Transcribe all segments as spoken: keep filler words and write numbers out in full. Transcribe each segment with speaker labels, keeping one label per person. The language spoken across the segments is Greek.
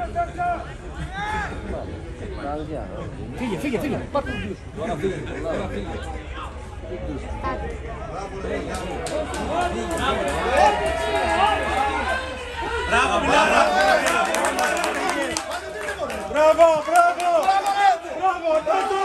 Speaker 1: Φύγε, φύγε, φύγε. Πάρ' τον δύο.
Speaker 2: Τώρα φύγε, τώρα φύγε.
Speaker 3: Μπράβο, Μιλάνα!
Speaker 4: Μπράβο, μπράβο! Μπράβο, Τάτο!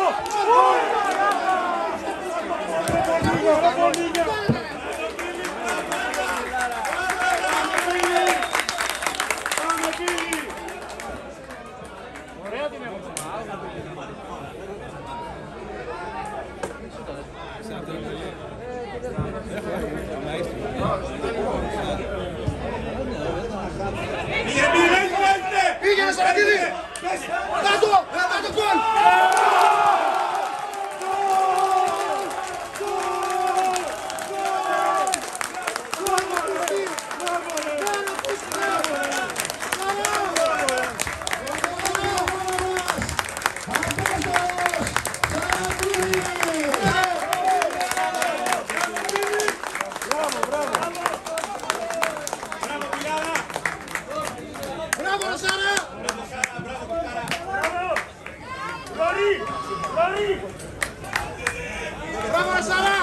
Speaker 1: Ωραία την έχω.
Speaker 4: Πήγαινε Σαββατίδη! Κάτω! Κάτω γκολ! Μπράβο, Σάρα!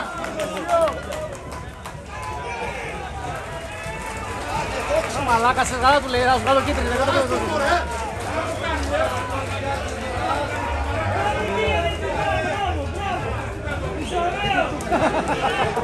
Speaker 1: Μαλάκα, σε καλά του λέει, να σου βγάλω κίτρινη.
Speaker 4: Ωραία!